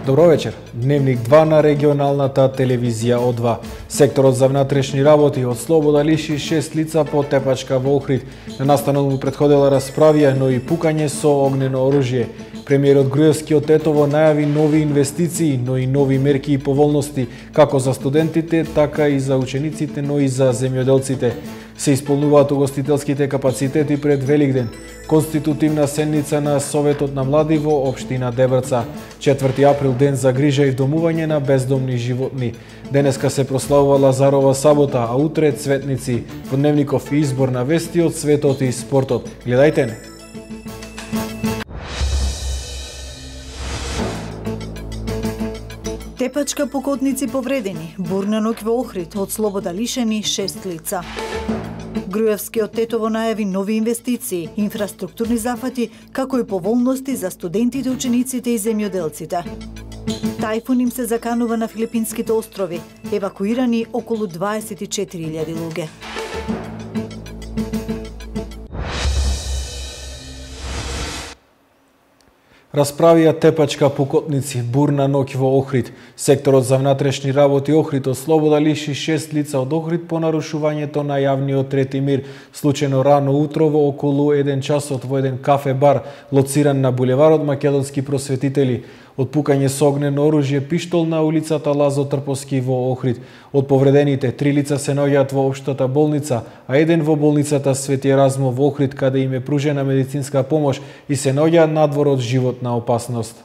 Добро вечер. Дневник 2 на регионалната телевизија О2. Секторот за внатрешни работи од слобода лиши 6 лица по Тепачка во Охрид. На настанот му претходела расправија, но и пукање со огнено оружје. Премиерот Груевски од Тетово најави нови инвестиции, но и нови мерки и поволности, како за студентите, така и за учениците, но и за земјоделците. Се исполнуваат угостителските капацитети пред Великден. Конститутивна седница на Советот на млади во општина Дебрца. 4 април ден за грижа и вдомување на бездомни животни. Денеска се прославува Лазарова сабота, а утре цветници. Во дневников и избор на вести од светот и спортот. Гледајте не. Тепачка покотници повредени, бурна ноќ во Охрид, од слобода лишени 6 лица. Груевски од Тетово најави нови инвестиции, инфраструктурни зафати, како и поволности за студентите, учениците и земјоделците. Тајфун им се заканува на Филипинските острови, евакуирани околу 24.000 луѓе. Расправија Тепачка покотници, бурна ноќ во Охрид. Секторот за внатрешни работи Охрид од слобода лиши 6 лица од Охрид по нарушувањето на јавниот трети мир, случено рано утро во околу 1 часот во еден кафе-бар, лоциран на булеварот Македонски просветители. Од пукање со огнено оружје пиштол на улицата Лазо Трповски во Охрид. Од повредените 3 лица се наоѓаат во општата болница, а еден во болницата Свети Еразмо во Охрид, каде им е пружена медицинска помош и се наоѓаат надвор од животна опасност.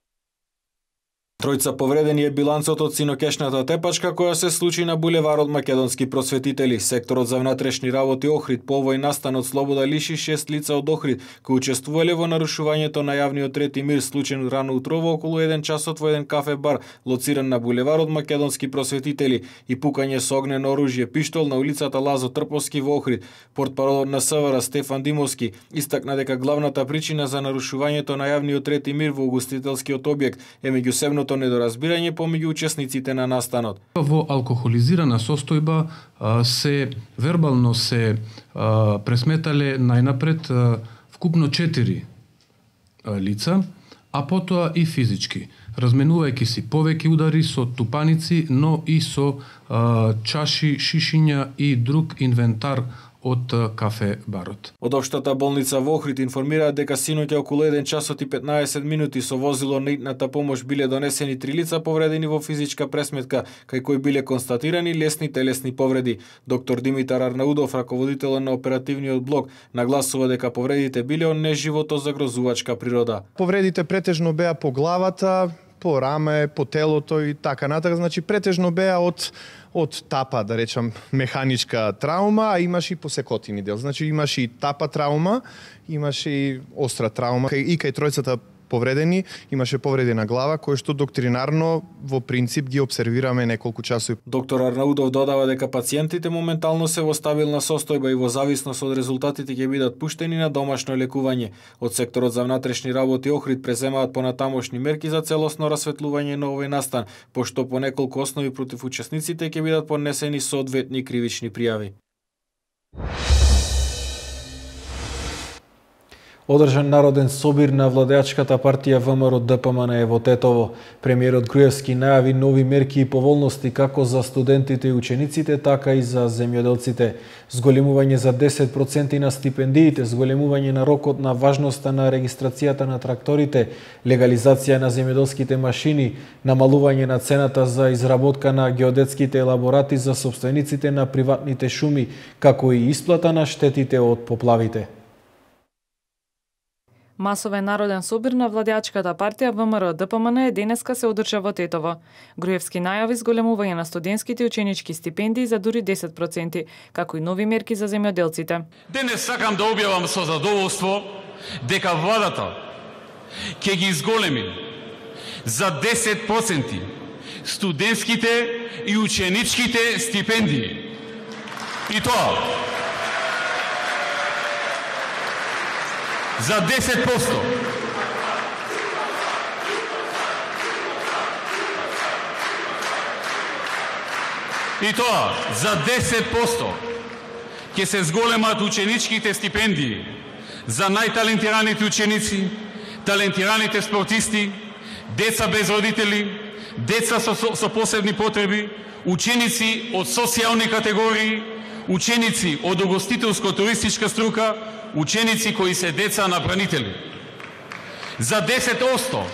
Тројца повредени е билансот од синокешната тепачка која се случи на булеварот Македонски просветители. Секторот за внатрешни работи Охрид по овој настан од слобода лиши 6 лица од Охрид кои учествувале во нарушувањето на јавниот трети мир, случен рано утро во околу 1 часот во еден кафе-бар, лоциран на булеварот Македонски просветители, и пукање со огнено оружје пиштол на улицата Лазо Трповски во Охрид. Портпаролот на СВР Стефан Димовски истакна дека главната причина за нарушувањето на јавниот трети мир во угостителскиот објект е меѓусебното недоразбирање помеѓу учесниците на настанот. Во алкохолизирана состојба се вербално се пресметале најнапред вкупно 4 лица, а потоа и физички, разменувајќи си повеќе удари со тупаници, но и со чаши, шишиња и друг инвентар од кафе-барот. Од општата болница во Охрид информираат дека синоќа околу 1 часот и 15 минути со возило на итната помош биле донесени 3 лица повредени во физичка пресметка, кај кои биле констатирани лесни телесни повреди. Доктор Димитар Арнаудов, раководител на оперативниот блок, нагласува дека повредите биле од неживотозагрозувачка природа. Повредите претежно беа по главата, по раме, по телото и така натаму, значи претежно беа од тапа, да речам, механичка траума, а имаше и посекотини дел. Значи имаше и тапа траума, имаше и остра траума. И кај тројцата повредени имаше повреди на глава, кои што доктринарно во принцип ги обсервираме неколку часови. Доктор Арнаудов додава дека пациентите моментално се во стабилна состојба и во зависност од резултатите ќе бидат пуштени на домашно лекување. Од секторот за внатрешни работи Охрид преземаат понатамошни мерки за целосно расветлување на овој настан, пошто по неколку основи против учесниците ќе бидат поднесени соодветни кривични пријави. Одржан народен собир на владеачката партија ВМРО ДПМН во Тетово. Премиерот Груевски најави нови мерки и поволности како за студентите и учениците, така и за земјоделците. Зголемување за 10% на стипендиите, зголемување на рокот на важноста на регистрацијата на тракторите, легализација на земјоделските машини, намалување на цената за изработка на геодетските елаборати за собствениците на приватните шуми, како и исплата на штетите од поплавите. Масовен народен собир на владеачката партија ВМРО ДПМН денеска се одржа во Тетово. Груевски најави зголемување на студентските и ученички стипендии за дури 10%, како и нови мерки за земјоделците. Денес сакам да објавам со задоволство дека владата ќе ги изголеми за 10% студентските и ученичките стипендии. И тоа за 10%. И тоа за 10% ќе се зголемат ученичките стипендии за најталентираните ученици, талентираните спортисти, деца без родители, деца со посебни потреби, ученици од социјални категории, ученици од угостителско-туристичка струка, ученици кои се деца на бранители. За 10%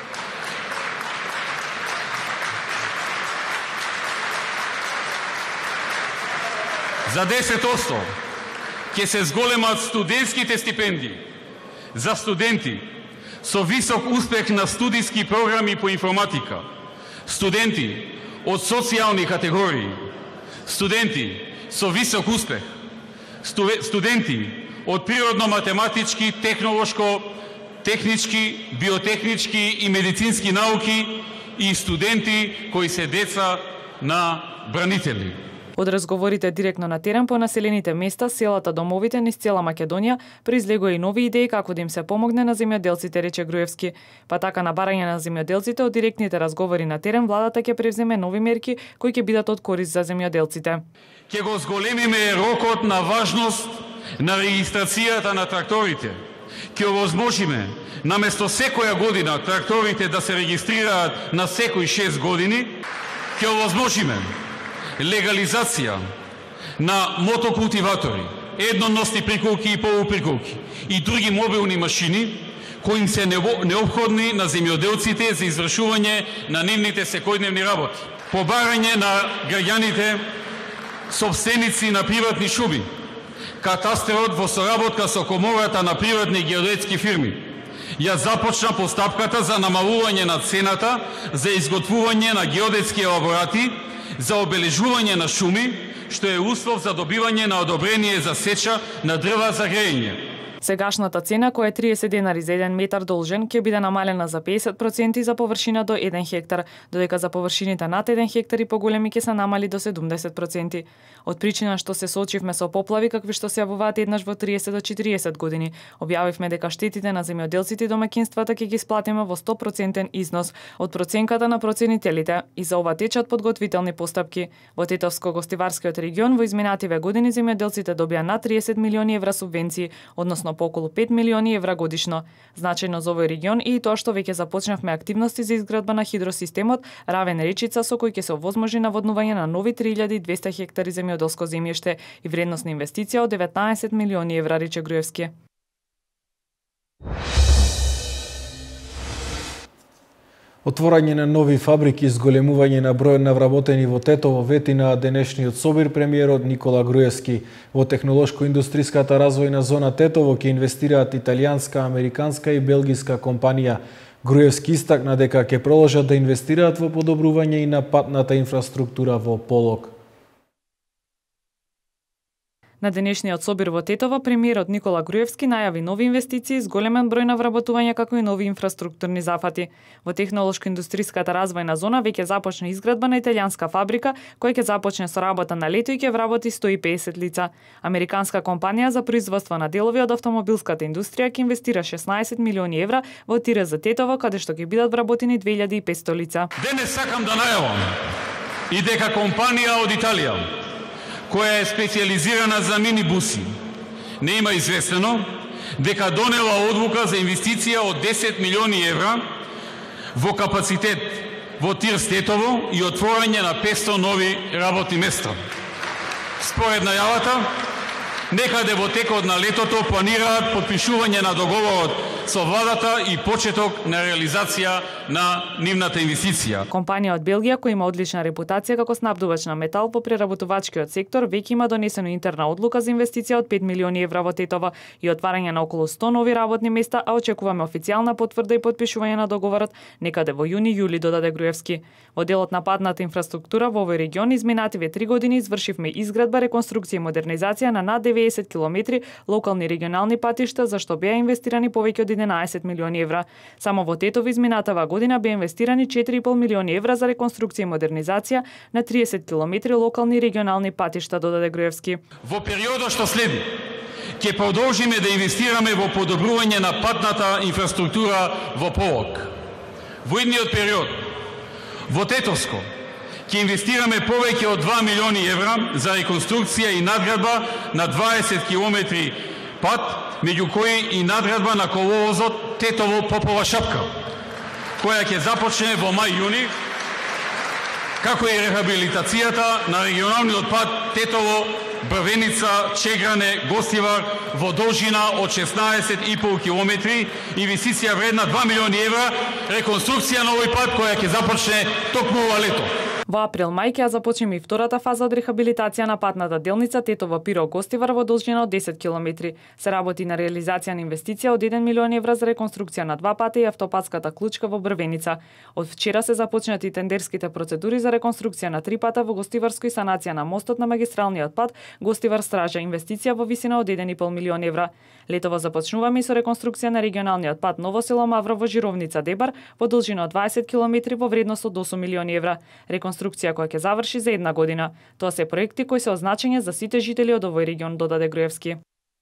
ќе се зголемат студентските стипендии за студенти со висок успех на студиски програми по информатика, студенти од социјални категории, студенти со висок успех, студенти од природно-математички, технолошко-технички, биотехнички и медицински науки и студенти кои се деца на бранители. Од разговорите директно на терен по населените места, селата, домовите низ цела Македонија, произлегува и нови идеи како да им се помогне на земјоделците, рече Груевски. Па така на барање на земјоделците од директните разговори на терен, владата ќе превземе нови мерки кои ќе бидат од корист за земјоделците. Ќе го зголемиме рокот на важност на регистрацијата на тракторите. Ќе овозможиме наместо секоја година тракторите да се регистрираат на секои 6 години, ќе овозможиме легализација на мотокултиватори, едноносни приколки и полуприколки и други мобилни машини кои им се необходни на земјоделците за извршување на нивните секојдневни работи. Побарање на граѓаните собственици на приватни шуми, катастерот во соработка со комората на приватни геодетски фирми ја започна постапката за намалување на цената за изготвување на геодетски елаборати за обележување на шуми, што е услов за добивање на одобрение за сеча на дрва за грејење. Сегашната цена, која е 30 денари за 1 метар должен, ќе биде намалена за 50% за површина до 1 хектар, додека за површините над 1 хектар и поголеми ќе се намали до 70%. Од причина што се соочивме со поплави какви што се јавуваат еднаш во 30 до 40 години, објавивме дека штетите на земјоделците и домаќинствата ќе ги исплатиме во 100% износ од проценката на проценителите и за ова течат подготвителни постапки. Во Тетовско-гостиварскиот регион во изминативе години земјоделците добија над 30 милиони евра субвенции, односно по околу 5 милиони евра годишно. Значајно за овој регион и тоа што веќе започнавме активности за изградба на хидросистемот Равен речица со кој ќе се овозможи наводнување на нови 3200 хектари земјоделско земјиште и вредност на инвестиција од 19 милиони евра, рече Груевски. Отворање на нови фабрики, зголемување на бројот на вработени во Тетово вети на денешниот собир премиерот Никола Груевски. Во технолошко-индустријската развојна зона Тетово ќе инвестираат италијанска, американска и белгиска компанија. Груевски истакна дека ќе продолжат да инвестираат во подобрување и на патната инфраструктура во Полог. На денешниот собир во Тетово, премиерот Никола Груевски најави нови инвестиции с големен број на вработувања како и нови инфраструктурни зафати. Во технолошко-индустријската развојна зона веќе започна изградба на италијанска фабрика, која ќе започне со работа на лето и ќе вработи 150 лица. Американска компанија за производство на делови од автомобилската индустрија ќе инвестира 16 милиони евра во Тире за Тетово, каде што ќе бидат вработени 2500 лица. Денес сакам да најавам и дека компанија од Италија, која е специализирана за минибуси, не има известено дека донела одлука за инвестиција од 10 милиони евра во капацитет во Тир Тетово и отворање на 500 нови работни места. Според најавата, некаде во текот на летото планираат подпишување на договорот со владата и почеток на реализација на нивната инвестиција. Компанија од Белгија, која има одлична репутација како снабдувач на метал по преработувачкиот сектор, веќе има донесено интерна одлука за инвестиција од 5 милиони евра во Тетово и отварање на околу 100 нови работни места, а очекуваме официјална потврда и потпишување на договорот некаде во јуни-јули, додаде Груевски. Во делот на патната инфраструктура во овој регион изминативе 3 години извршивме изградба, реконструкција и модернизација на над 90 километри локални регионални патишта, за што беа инвестирани повеќе од 11 милиони евра. Само во Тетово изминатава година беа инвестирани 4,5 милиони евра за реконструкција и модернизација на 30 километри локални регионални патишта, додаде Груевски. Во периодот што следи, ќе продолжиме да инвестираме во подобрување на патната инфраструктура во Полог. Во идниот период, во Тетовско, ќе инвестираме повеќе од 2 милиони евра за реконструкција и надградба на 20 километри пат, меѓу кои и надградба на коловозот Тетово-Попова Шапка. која ќе започне во мај-јуни, како и рехабилитацијата на регионалниот пат Тетово, Брвеница, Чегране, Гостивар во должина од 16,5 километри, инвестиција вредна 2 милиони евра, реконструкција на овој пат која ќе започне токму ова лето. Во април-мај ќе започнеме и втората фаза од рехабилитација на патната делница Тетово-Пиро-Гостивар во должина од 10 километри. Се работи на реализација на инвестиција од 1 милион евра за реконструкција на 2 пата и автопатската клучка во Брвеница. Од вчера се започнати тендерските процедури за реконструкција на 3 пата во Гостиварско и санација на мостот на магистралниот пат Гостивар-Стража, инвестиција во висина од 1,5 милион евра. Летово започнуваме и со реконструкција на регионалниот пат Ново село Мавра во Жировница-Дебар во должина од 20 километри во вредност од 8 милиони евра. Реконструкција која ќе заврши за 1 година. Тоа се проекти кои се означени за сите жители од овој регион, додаде Груевски.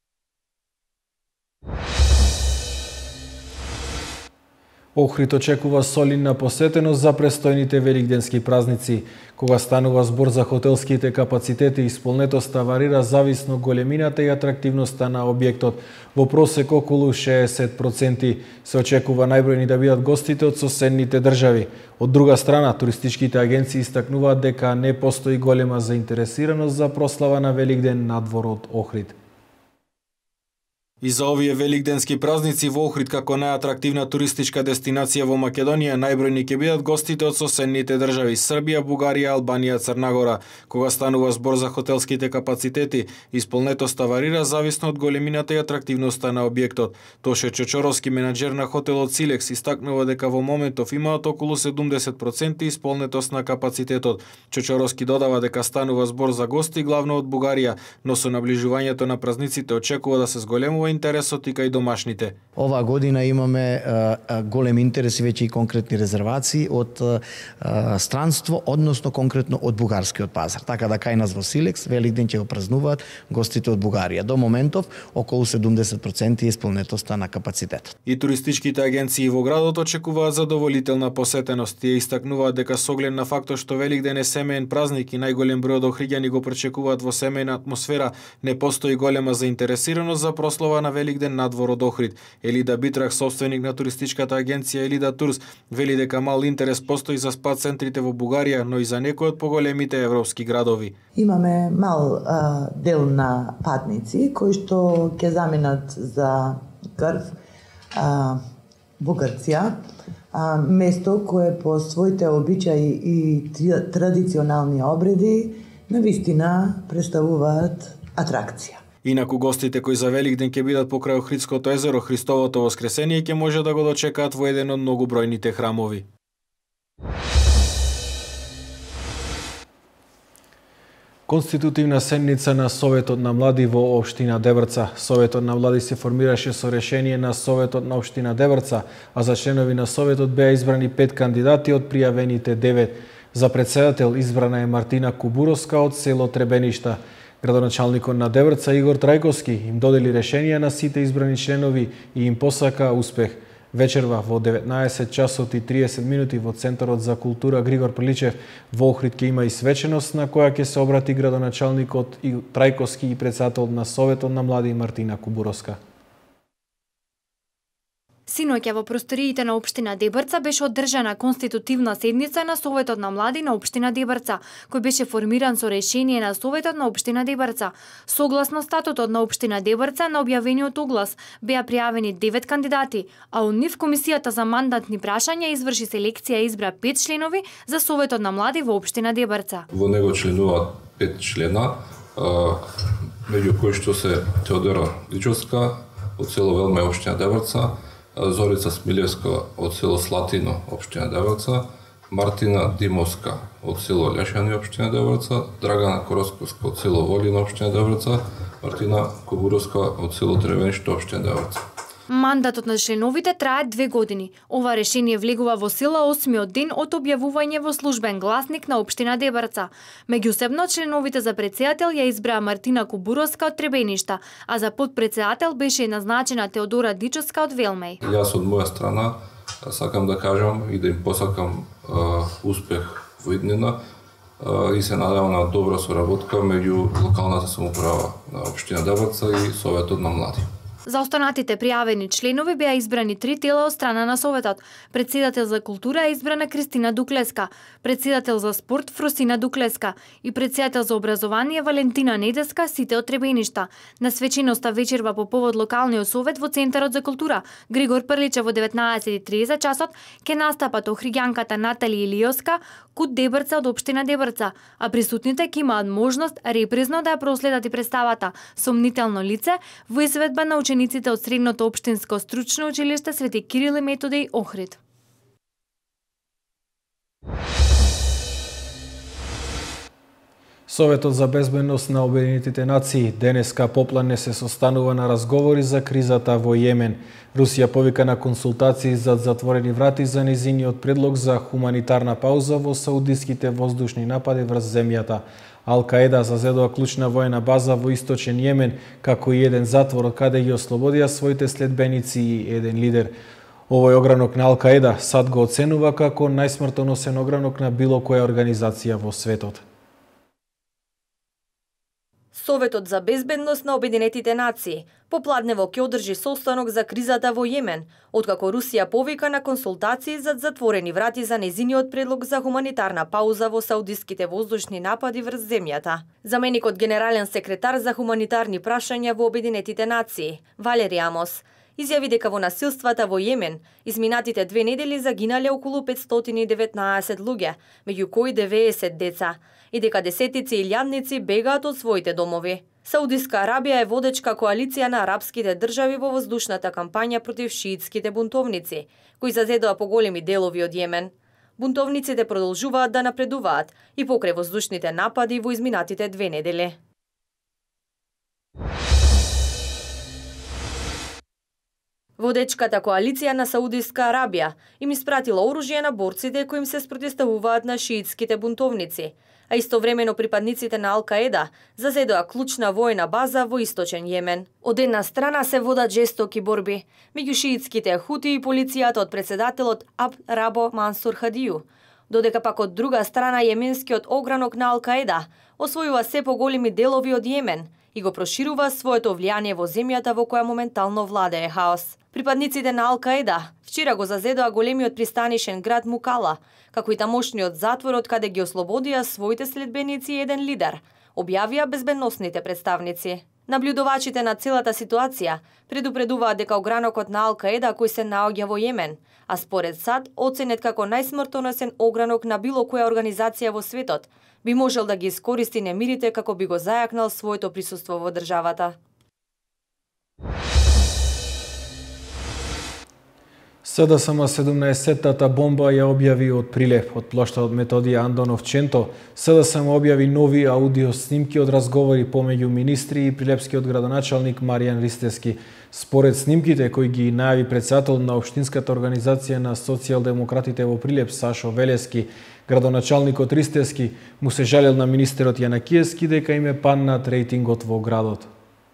Охрид очекува солидна посетеност за престојните великденски празници. Кога станува збор за хотелските капацитети, исполнетоста варира зависно големината и атрактивноста на објектот. Во просек околу 60% се очекува најбројни да бидат гостите од соседните држави. Од друга страна, туристичките агенции истакнуваат дека не постои голема заинтересираност за прослава на Великден надвор од Охрид. И за овие великденски празници во Охрид како најатрактивна туристичка дестинација во Македонија најбројни ќе бидат гостите од соседните држави Србија, Бугарија, Албанија, Црна Гора. Кога станува збор за хотелските капацитети, исполнетоста варира зависно од големината и атрактивноста на објектот. Тоше Чочоровски, менаџер на хотелот Силекс, истакнува дека во моментов имаат околу 70% исполнетост на капацитетот. Чочоровски додава дека станува збор за гости главно од Бугарија, но со наближувањето на празниците очекува да се зголемува интересот и кај домашните. Ова година имаме голем интерес и веќе и конкретни резервации од странство, односно конкретно од бугарскиот пазар. Така да кај нас во Силекс Великден ќе го празнуваат гостите од Бугарија. До моментов околу 70% исполнетоста на капацитетот. И туристичките агенции во градот очекуваат задоволителна посетеност. Тие истакнуваат дека со оглед на фактот што Великден е семеен празник и најголем број од охриѓани го пречекуваат во семејна атмосфера, не постои голема заинтересираност за прослава на Великден надвор од Охрид. Елида Битрах, собственик на туристичката агенција Елида Турс, вели дека мал интерес постои за спа центрите во Бугарија, но и за некои од поголемите европски градови. Имаме мал дел на патници кои што ќе заминат за Грф, Бугарција, место кое по своите обичаи и традиционални обреди навистина представуваат атракција. Инаку гостите кои за Великден ќе бидат покрај Охридското езеро, Христовото воскресение ќе може да го дочекаат во еден од многобројните храмови. Конститутивна седница на Советот на млади во општина Дебрца. Советот на млади се формираше со решение на Советот на општина Дебрца, а за членови на Советот беа избрани 5 кандидати од пријавените 9. За председател избрана е Мартина Кубуровска од село Требеништа. Градоначалникот на Дебрца Игор Трајковски им додели решенија на сите избрани членови и им посака успех. Вечерва во 19 часот и 30 минути во Центарот за култура Григор Приличев во Охрид ќе има и свеченост на која ќе се обрати градоначалникот Трајковски и председател на Советот на млади Мартина Кубуровска. Синоќа во просториите на општина Дебрца беше одржана конститутивна седница на Советот на млади на општина Дебрца, кој беше формиран со решение на Советот на општина Дебрца. Согласно статутот на општина Дебрца на објавениот оглас беа пријавени 9 кандидати, а од нив комисијата за мандатни прашања изврши селекција и избра 5 членови за Советот на млади во општина Дебрца. Во него членуваат 5 члена, меѓу кои што се Теодора Личовска од село Велма општина Дебрца, Зорица Смилевска од село Слатино, општина Дебрца, Мартина Димовска од село Лешани, општина Дебрца, Драгана Коросковска од село Волина, општина Дебрца, Мартина Кубуровска од село Требениште, општина Дебрца. Мандатот на членовите трае 2 години. Ова решение влегува во сила 8-миот ден од објавување во службен гласник на општина Дебрца. Меѓусебно членовите за председател ја избраа Мартина Кубуровска од Требеништа, а за подпредседател беше назначена Теодора Дичовска од Велмеј. Јас од моја страна сакам да кажам и да им посакам успех во иднина и се надевам на добра соработка меѓу локалната самоуправа на општина Дебрца и Советот на млади. За останатите пријавени членови беа избрани 3 тела од страна на Советот. Председател за култура е избрана Кристина Дуклеска, председател за спорт Фросина Дуклеска и председател за образование Валентина Недеска, сите од Требеништа. На свеченоста вечерва по повод локалниот совет во Центарот за култура Григор Прличев во 19:30 часот ќе настапат охриѓанката Натали Илиоска, Кут Дебрца од општина Дебрца, а присутните ќе имаат можност репризно да ја проследат и представата Сомнително лице во изведба на учениците од Средното општинско стручно училиште Свети Кирил и Методиј Охрид. Советот за безбедност на Обединетите нации денеска поплане се состанува на разговори за кризата во Јемен. Русија повика на консултации за затворени врати за нејзиниот предлог за хуманитарна пауза во саудиските воздушни напади врз земјата. Ал-Каеда зазедува клучна воена база во источен Јемен, како и еден затвор од каде ги ослободија своите следбеници и еден лидер. Овој огранок на Ал-Каеда САД го оценува како најсмртоносен огранок на било која организација во светот. Советот за безбедност на Обединетите нации попладнево ќе одржи состанок за кризата во Јемен, откако Русија повика на консултации за затворени врати за нејзиниот предлог за хуманитарна пауза во саудиските воздушни напади врз земјата. Заменикот генерален секретар за хуманитарни прашања во Обединетите нации, Валери Амос, изјави дека во насилствата во Јемен изминатите 2 недели загинале околу 519 луѓе, меѓу кои 90 деца, и дека десетици илјадници бегаат од своите домови. Саудиска Арабија е водечка коалиција на арапските држави во воздушната кампања против шиитските бунтовници, кои зазедоа поголеми делови од Јемен. Бунтовниците продолжуваат да напредуваат и покрај воздушните напади во изминатите 2 недели. Водечката коалиција на Саудиска Арабија им испратила оружје на борците кои им се спротивставуваат на шиитските бунтовници, а истовремено припадниците на Ал-Каеда зазедоа клучна воена база во источен Јемен. Од една страна се водат жестоки борби меѓу шиитските хути и полицијата од председателот Абд Рабо Мансур Хадију, додека пак од друга страна јеменскиот огранок на Ал-Каеда освојува се поголеми делови од Јемен и го проширува своето влијание во земјата во која моментално владее хаос. Припадниците на Ал-Каеда вчера го зазедоа големиот пристанишен град Мукала, како и тамошниот затвор од каде ги ослободија своите следбеници и еден лидер, објавија безбедносните представници. Наблюдувачите на целата ситуација предупредуваат дека огранокот на Ал-Каеда кој се наоѓа во Јемен, а според САД оценет како најсмртоносен огранок на било која организација во светот, би можел да ги искористи немирите како би го зајакнал своето присуство во државата. СДСМ 17-тата бомба ја објави од Прилеп, од плоштадот Методија Андонов Ченто. СДСМ објави нови аудио снимки од разговори помеѓу министри и прилепскиот градоначалник Маријан Ристевски. Според снимките кои ги најави председател на Општинската организација на социјалдемократите во Прилеп Сашо Велески, градоначалникот Ристевски му се жалел на министерот Јанакиевски дека им е паднат рейтингот во градот.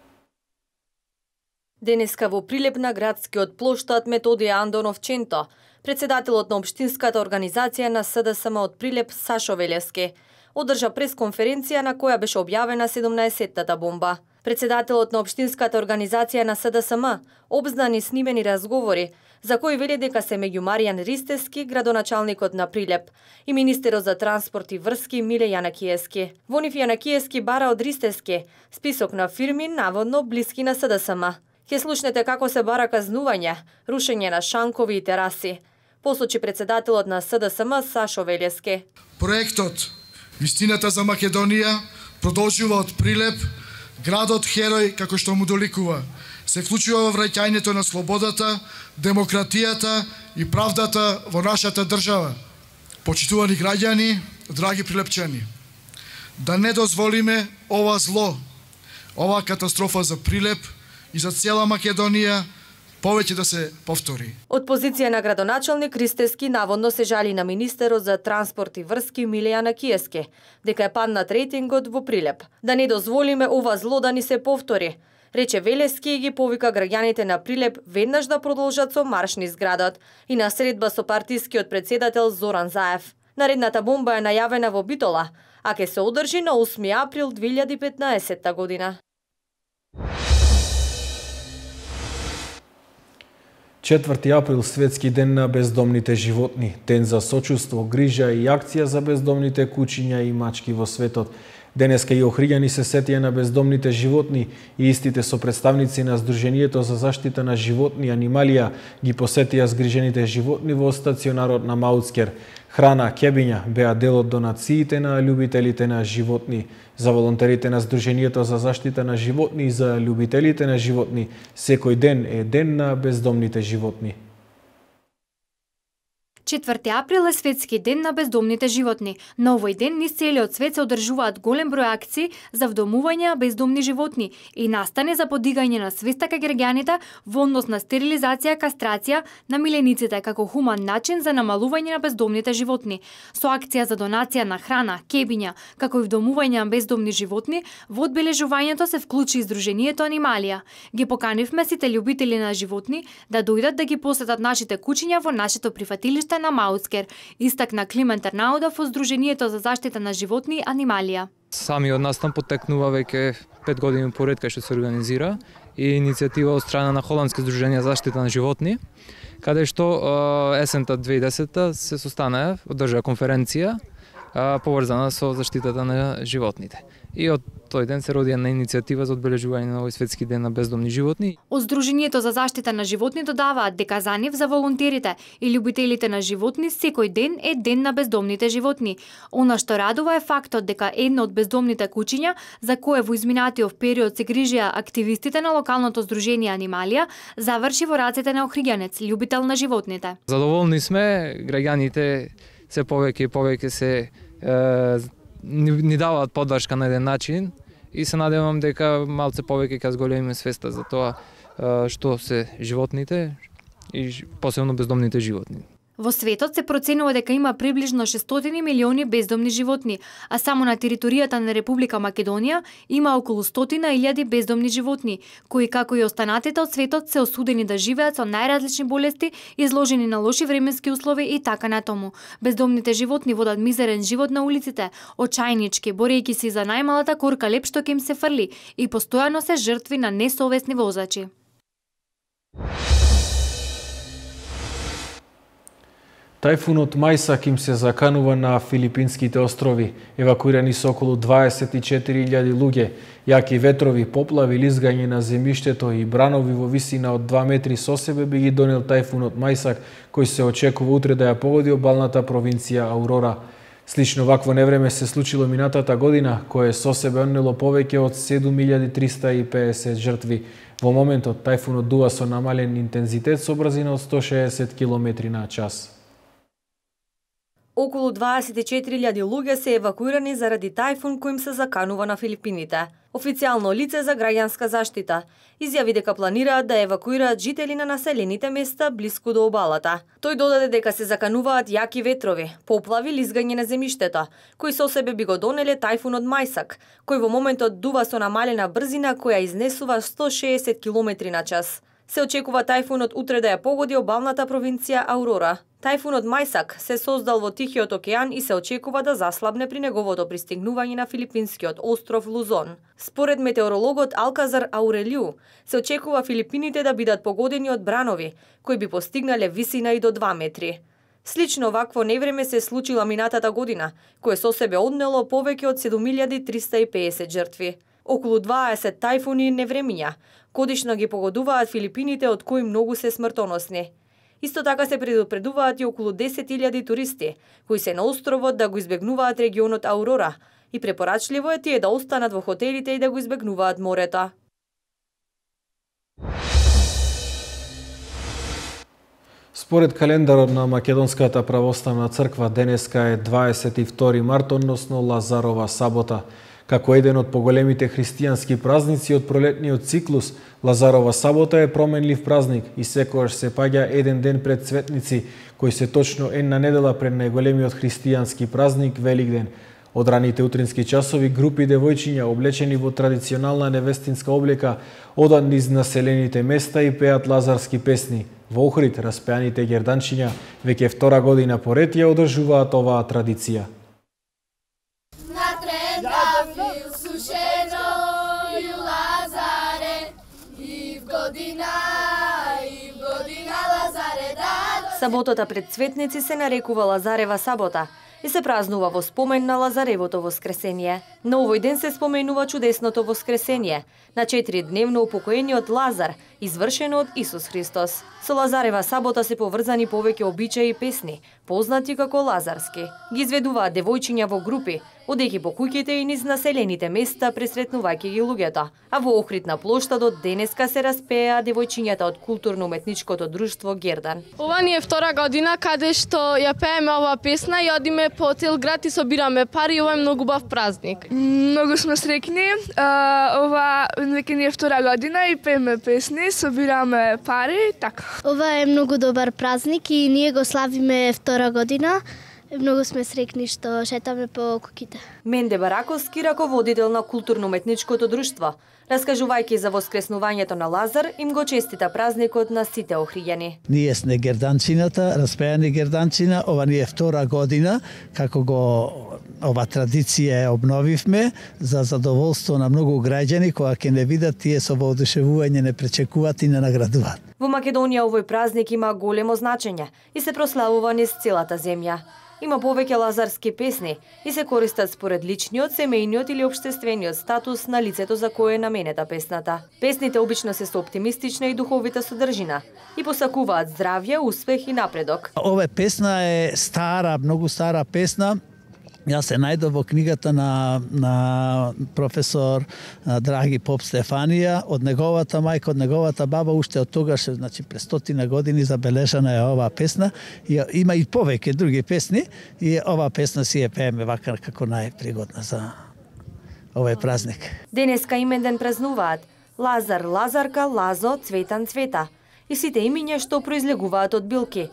Денеска во Прилеп на градскиот плоштад Методија Андонов Ченто, председателот на Општинската организација на СДСМ од Прилеп Сашо Велески одржа пресконференција на која беше објавена 17-тата бомба. Председателот на Општинската организација на СДСМ обзнани снимени разговори за кои вели дека се меѓу Маријан Ристевски, градоначалникот на Прилеп, и министерот за транспорт и врски Миле Јанакиевски. Во нив Јанакиевски бара од Ристевски список на фирми наводно блиски на СДСМ. Ќе слушнете како се бара казнување, рушење на шанкови и тераси, посочи председателот на СДСМ Сашо Велески. Проектот Вистината за Македонија продолжува од Прилеп, градот херој како што му доликува. Се вклучува во враќањето на слободата, демократијата и правдата во нашата држава. Почитувани граѓани, драги прилепчани, да не дозволиме ова зло, ова катастрофа за Прилеп и за цела Македонија повеќе да се повтори. Од позиција на градоначалник Ристевски наводно се жали на министерот за транспорт и врски Миле Јанакиевски дека е паднат рейтингот во Прилеп. Да не дозволиме ова зло да ни се повтори, рече Велески и ги повика граѓаните на Прилеп веднаш да продолжат со марш низ градот и на средба со партискиот председател Зоран Заев. Наредната бомба е најавена во Битола, а ќе се одржи на 8 април 2015 година. 4 април, Светски ден на бездомните животни, ден за сочувство, грижа и акција за бездомните кучиња и мачки во светот. Денеска и охриѓани се сетија на бездомните животни и истите со представници на Сдруженијето за заштита на животни анималија ги посетија згрижените животни во стационарот на Маутскер. Храна, кебиња беа дел од донациите на љубителите на животни. За волонтерите на Сдруженијето за заштита на животни и за љубителите на животни, секој ден е ден на бездомните животни. 4 април е Светски ден на бездомните животни. На овој ден низ целиот свет се одржуваат голем број акции за вдомување бездомни животни и настане за подигање на свеста кај граѓаните во однос на стерилизација, кастрација на милениците како хуман начин за намалување на бездомните животни. Со акција за донација на храна, кебиња, како и вдомување на бездомни животни, во одбележувањето се вклучи Сдруженијето Анималија. Ги поканивме сите љубители на животни да дојдат да ги посетат нашите кучиња во нашето прифатилиште на Маутскер, истакна Климент Арнаудов од Сдруженијето за заштита на животни Анималија. Самиот настан потекнува веќе 5 години поред кај што се организира и иницијатива од страна на Холандски Сдружение за заштита на животни, каде што есента 2010 се состанаа, одржа конференција поврзана со заштитата на животните. И од тој ден се роди една иницијатива за одбележување на овој Светски ден на бездомни животни. Од Сдруженијето за заштита на животни додаваат дека за нив, за волонтерите и љубителите на животни, секој ден е ден на бездомните животни. Она што радува е фактот дека едно од бездомните кучиња, за кое во изминатиот период се грижија активистите на локалното Сдружение Анималија, заврши во рацете на охриѓанец, љубител на животните. Задоволни сме, граѓаните се повеќе и повеќе се ни даваат поддршка на еден начин и се надевам дека малце повеќе ќе зголемиме свеста за тоа што се животните и посебно бездомните животни. Во светот се проценува дека има приближно 600 милиони бездомни животни, а само на територијата на Република Македонија има околу 100.000 бездомни животни, кои како и останатите од светот се осудени да живеат со најразлични болести, изложени на лоши временски услови и така натаму. Бездомните животни водат мизерен живот на улиците, очајнички, борејќи се за најмалата корка леп што ќе им се фрли и постојано се жртви на несовесни возачи. Тајфунот Мајсак им се заканува на Филипинските острови. Евакуирани се околу 24.000 луѓе. Јаки ветрови, поплави, лизгање на земјиштето и бранови во висина од 2 метри со себе би ги донел тајфунот Мајсак, кој се очекува утре да ја погоди обалната провинција Аурора. Слично вакво невреме се случило минатата година, кое со себе однело повеќе од 7350 жртви. Во моментот тајфунот дува со намален интензитет со брзина од 160 км на час. Околу 24.000 луѓе се евакуирани заради тајфун кој им се заканува на Филипините. Официјално лице за граѓанска заштита изјави дека планираат да евакуираат жители на населените места блиску до обалата. Тој додаде дека се закануваат јаки ветрови, поплави, лизгање на земјиштето, кои со себе би го донеле тајфунот Мајсак, кој во моментот дува со намалена брзина која изнесува 160 км на час. Се очекува тајфунот утре да ја погоди обалната провинција Аурора. Тајфунот Мајсак се создал во Тихиот океан и се очекува да заслабне при неговото пристигнување на филипинскиот остров Лузон. Според метеорологот Алказар Аурелиу, се очекува Филипините да бидат погодени од бранови, кои би постигнале висина и до 2 метри. Слично вакво невреме се случила минатата година, кое со себе однело повеќе од 7350 жртви. Околу 20 тајфуни и невремиња годишно ги погодуваат Филипините, од кои многу се смртоносни. Исто така се предупредуваат и околу 10.000 туристи, кои се на островот да го избегнуваат регионот Аурора и препорачливо е тие да останат во хотелите и да го избегнуваат морето. Според календарот на Македонската православна црква, денеска е 22 март, односно Лазарова сабота. Како еден од поголемите христијански празници од пролетниот циклус, Лазарова сабота е променлив празник и секогаш се паѓа еден ден пред Цветници, кој се точно една недела пред најголемиот христијански празник Великден. Од раните утрински часови групи девојчиња облечени во традиционална невестинска облека одат низ населените места и пеат лазарски песни. Во Охрид распеаните герданчиња веќе втора година поред ја одржуваат оваа традиција. Godina Саботата пред Цветници се нарекува Лазарева сабота и се празнува во спомен на Лазаревото воскресение. На овој ден се споменува чудесното воскресение, на 4-дневно упокоениот Лазар, извршено од Исус Христос. Со Лазарева сабота се поврзани повеќе обичаи и песни, познати како лазарски. Ги изведуваат девојчиња во групи, одејќи по куќите и низ населените места пресретнувајќи ги луѓето. А во Охрид на плоштадот денеска се распеа девојчињата од културно-уметничкото друштво Гердан. Ова ни е втора година каде што ја пееме оваа песна и одиме по цел град и собираме пари. Ова е многу убав празник. Многу сме среќни. Ова веќе ни е втора година и пееме песни, собираме пари, така. Ова е многу добар празник и ние го славиме втора година. Многу сме среќни што шетаме по куќите. Менде Бараковски, раководител на културно-уметничкото друштво, раскажувајќи за воскреснувањето на Лазар, им го честита празникот на сите охриѓани. Ние сме герданчината, распеани герданчина, ова ни е втора година како ова традиција обновивме за задоволство на многу граѓани кога ќе не видат тие со воодушевување не пречекуваат и не наградуваат. Во Македонија овој празник има големо значење и се прославува низ целата земја. Има повеќе лазарски песни и се користат според личниот, семејниот или општествениот статус на лицето за кое е наменета песната. Песните обично се со оптимистична и духовита содржина и посакуваат здравје, успех и напредок. Ова песна е стара, многу стара песна. Јас се најдов во книгата на професор Драги Поп Стефанија, од неговата мајка, од неговата баба, уште од тогаш, значи пред 100 години забележана е оваа песна. И има и повеќе други песни и оваа песна си ја пееме вака како најпригодна за овој празник. Денеска именден празнуваат Лазар, Лазарка, Лазо, Цветан, Цвета и сите имиња што произлегуваат од билки.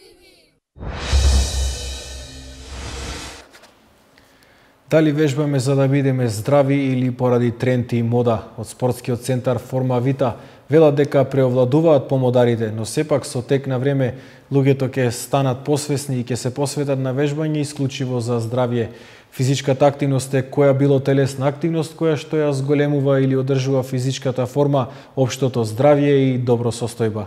Дали вежбаме за да бидеме здрави или поради тренди и мода? Од спортскиот центар Форма Вита велат дека преовладуваат помодарите, но сепак со тек на време луѓето ќе станат посвесни и ќе се посветат на вежбање исклучиво за здравје. Физичката активност е која било телесна активност која што ја зголемува или одржува физичката форма, општото здравје и добро состојба.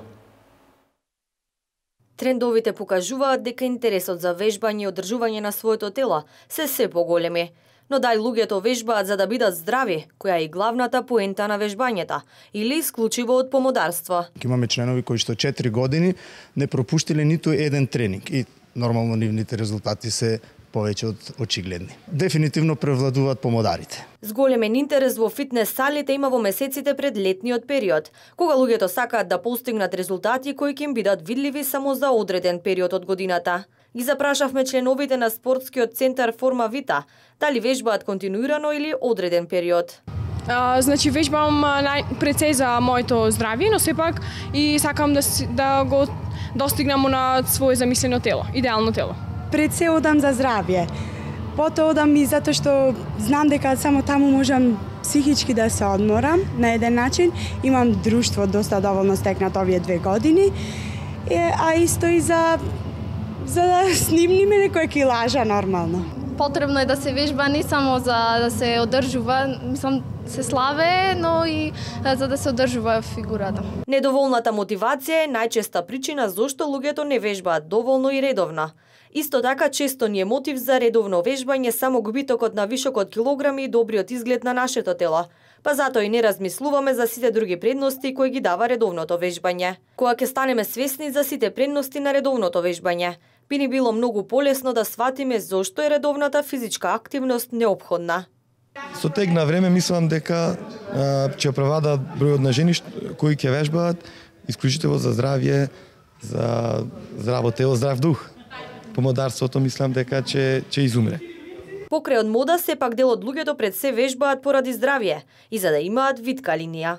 Трендовите покажуваат дека интересот за вежбање и одржување на своето тело се поголеми. Но дај луѓето вежбаат за да бидат здрави, која е и главната поента на вежбањето, или исклучиво од помодарство. Имаме членови кои што 4 години не пропуштиле ниту еден тренинг и нормално нивните резултати се повеќе од очигледни. Дефинитивно превладуваат помодарите. Зголемен интерес во фитнес салите има во месеците пред летниот период, кога луѓето сакаат да постигнат резултати кои ќе им бидат видливи само за одреден период од годината. Ги запрашавме членовите на спортскиот центар Форма Вита дали вежбаат континуирано или одреден период. Значи вежбам пред се за моето здравје, но сепак и сакам да го достигнам на свое замислено тело, идеално тело. Пред се одам за здравје. Потоа одам и затоа што знам дека само таму можам психички да се одморам на еден начин. Имам друштво доста доволно стекнат овие 2 години. А исто и за да снимниме некоја килажа нормално. Потребно е да се вежба не само за да се одржува, мислам се славе, но и за да се одржува фигурата. Недоволната мотивација е најчеста причина зошто луѓето не вежбаат доволно и редовно. Исто така често ни е мотив за редовно вежбање само губитокот на вишок од килограми и добриот изглед на нашето тело. Па затоа и не размислуваме за сите други предности кои ги дава редовното вежбање. Кога ќе станеме свесни за сите предности на редовното вежбање, би ни било многу полесно да сватиме зошто е редовната физичка активност неопходна. Со тек на време мислам дека ќе превладаат бројот на жени кои ќе вежбаат исклучително за здравје, за здраво тело, здрав дух. Помодарството мислам дека ќе изумре. Покрај од мода, сепак дел од луѓето пред се вежбаат поради здравје и за да имаат витка линија.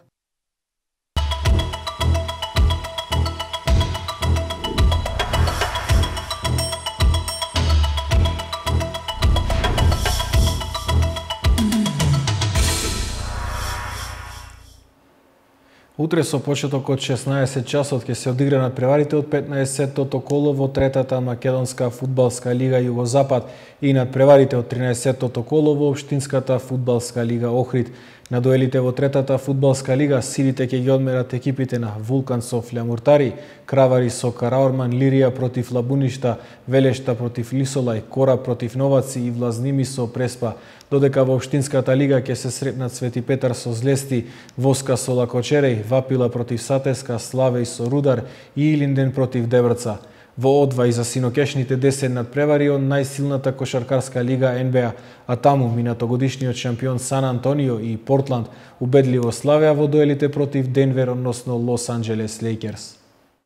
Утре со почеток од 16 часот ќе се одигра надпреварите од 15-тото коло во третата македонска фудбалска лига Југозапад и надпреварите од 13-тото коло во општинската фудбалска лига Охрид. На дуелите во третата фудбалска лига силите ќе ги одмерат екипите на Вулкан Софлија Муртари, Кравари со Караорман, Лирија против Лабуништа, Велешта против Лисолај, Кора против Новаци и Влазними со Преспа, додека во Општинската лига ќе се сретнат Свети Петар со Злести, Воска со Лакочереј, Вапила против Сатеска, Славеј со Рудар и Илинден против Дебрца. Во О2 и за синокешните 10 надпревари од најсилната кошаркарска лига НБА, а таму минатогодишниот шампион Сан Антонио и Портланд убедливо славеа во дуелите против Денвер, односно Лос Анџелес Лейкерс.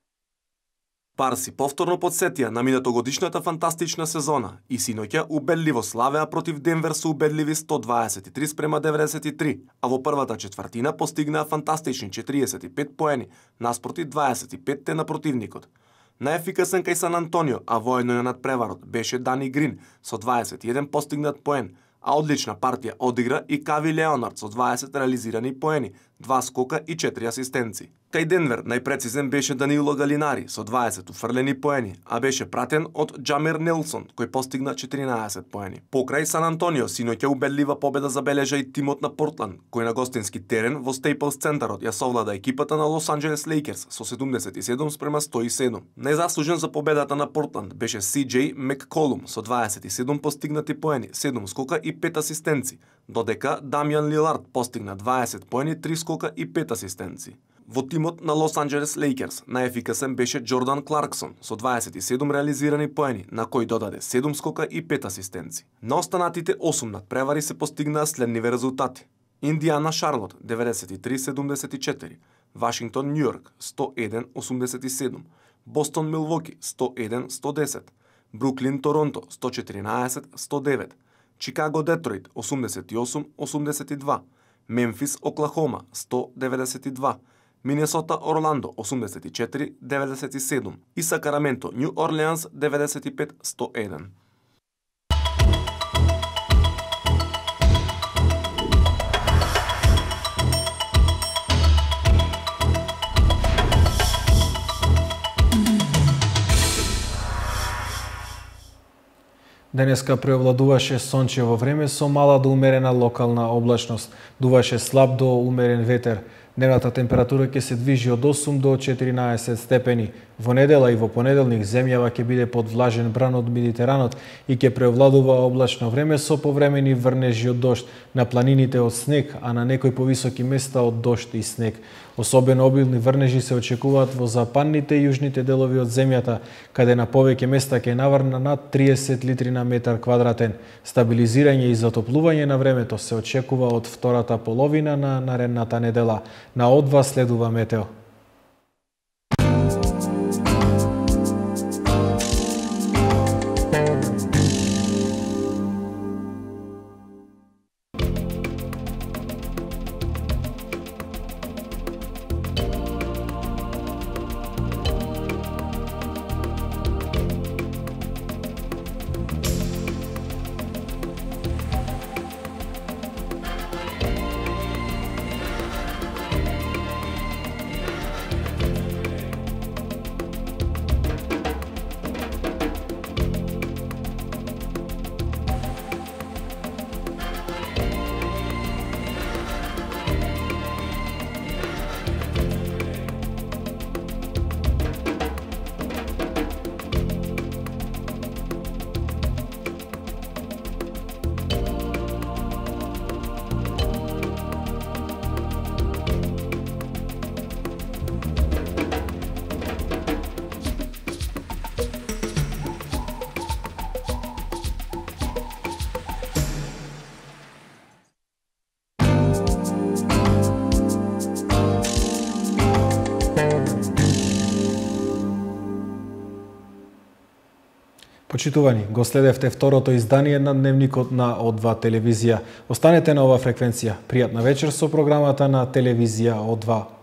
Парси повторно подсетија на минатогодишната фантастична сезона и синоќа убедливо славеа против Денвер со убедливи 123-93, а во првата четвртина постигнаа фантастични 45 поени наспроти 25 на противникот. Најефикасен кај Сан Антонио, а воедно на надпреварот, беше Дани Грин со 21 постигнат поен, а одлична партија одигра и Кави Леонард со 20 реализирани поени, 2 скока и 4 асистенци. Кај Денвер најпрецизен беше Данило Галинари со 20 уфрлени поени, а беше пратен од Џамир Нелсон, кој постигна 14 поени. Покрај Сан Антонио, синоќа убедлива победа забележа и тимот на Портланд, кој на гостински терен во Стейплс центарот ја совлада екипата на Лос Анџелес Лейкерс со 77-107. Најзаслужен за победата на Портланд беше CJ Макколум со 27 постигнати поени, 7 скока и 5 асистенци, додека Дамјан Лилард постигна 20 поени, 3 скока и 5 асистенци. Во тимот на Лос Анџелес Лейкерс најефикасен беше Џордан Кларксон со 27 реализирани поени, на кој додаде 7 скока и 5 асистенци. На останатите 8 надпревари се постигнаа следниве резултати. Индиана Шарлот 93-74, Вашингтон Њујорк 101-87, Бостон Милвоки 101-110, Бруклин Торонто 114-109, Чикаго Детройт 88-82, Мемфис Оклахома 192, Минесота Орландо 84-97 и Сакраменто Њу Орлеанс 95-101. Денеска преовладуваше сончево време со мала до умерена локална облачност. Дуваше слаб до умерен ветер. Дневната температура ќе се движи од 8 до 14 степени. Во недела и во понеделник земјава ќе биде под влажен бран од Медитеранот и ќе преовладува облачно време со повремени врнежи од дожд, на планините од снег, а на некои повисоки места од дожд и снег. Особено обилни врнежи се очекуваат во западните и јужните делови од земјата, каде на повеќе места ќе наврна над 30 литри на метар квадратен. Стабилизирање и затоплување на времето се очекува од втората половина на наредната недела. На О2 следува метео. Почитувани, го следевте второто издание на Дневникот на О2 телевизија. Останете на оваа фреквенција. Пријатна вечер со програмата на телевизија О2.